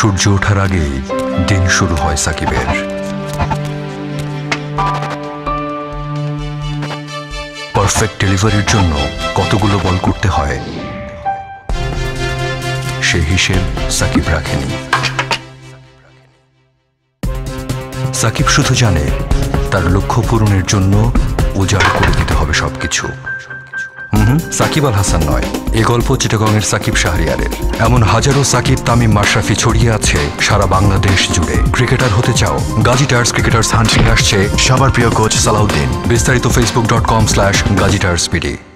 সূর্য ওঠার আগেই দিন শুরু হয় সাকিবের। পারফেক্ট ডেলিভারির জন্য কতগুলো বল করতে হয় সে হিসেব সাকিব রাখেনি। সাকিব শুধু জানে তার লক্ষ্য পূরণের জন্য উজাড় করে দিতে হবে সবকিছু। সাকিব আল হাসান নয়, এ গল্প চিটাগংয়ের সাকিব শাহরিয়ারের। এমন হাজারো সাকিব, তামিম, মাশরাফি ছড়িয়ে আছে সারা বাংলাদেশ জুড়ে। ক্রিকেটার হতে চাও? গাজী টায়ার্স ক্রিকেটার্স হান্টিং আসছে সবার প্রিয় কোচ সালাউদ্দিন। বিস্তারিত facebook.com/GaziTiersPD।